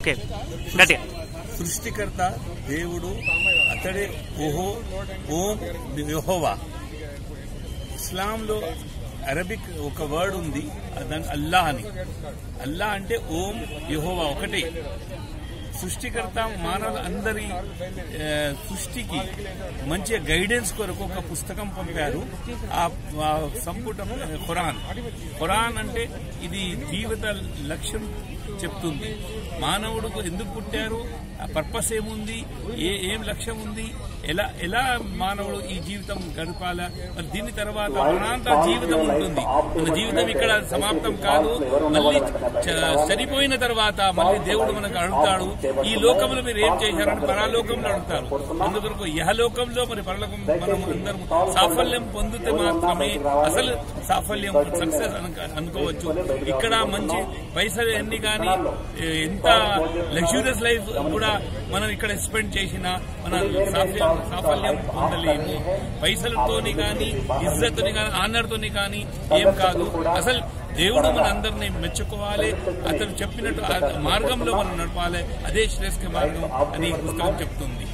Okay, సృష్టికర్త దేవుడు అతడే ఓం యెహోవా. ఇస్లాంలో అరబిక్ ఒక వర్డ్ ఉంది, దాని అల్లా అని. అల్లా అంటే ఓం యెహోవా ఒకటే. సృష్టికర్త మానవుల అందరి సృష్టికి మంచి గైడెన్స్ కొరకు ఒక పుస్తకం పంపారు. ఆ సంపుటం ఖురాన్ అంటే ఇది జీవిత లక్ష్యం చెప్తుంది. మానవుడు ఎందుకు పుట్టారు, ఆ పర్పస్ ఏముంది, ఏం లక్ష్యం ఉంది, ఎలా మానవుడు ఈ జీవితం గడపాలా, మరి దీని తర్వాత మనంతా జీవితం ఉంటుంది. మన జీవితం ఇక్కడ సమాప్తం కాదు, మళ్ళీ చనిపోయిన తర్వాత మళ్ళీ దేవుడు మనకు అడుగుతాడు, ఈ లోకంలో మీరు ఏం చేశారని పరలోకంలో అడుగుతారు. అందుకొరకు యహలోకంలో మరి పరలోకం మనం అందరం సాఫల్యం పొందితే మాత్రమే అసలు సాఫల్యం, సక్సెస్ అనుకోవచ్చు. ఇక్కడ మంచి పైసలు ఎన్ని కానీ ఎంత లగ్జూరియస్ లైఫ్ కూడా మనం ఇక్కడ స్పెండ్ చేసినా మన సాఫల్యం పొందలేము. పైసలతోని కానీ, ఇజ్జత్తోని కానీ, ఆనర్తోని కానీ ఏం కాదు. అసలు దేవుడు మన అందరినీ మెచ్చుకోవాలి, అతను చెప్పినట్టు మార్గంలో మనం నడపాలి. అదే శ్రేష్ఠ మార్గం అని పుస్తకం చెప్తుంది.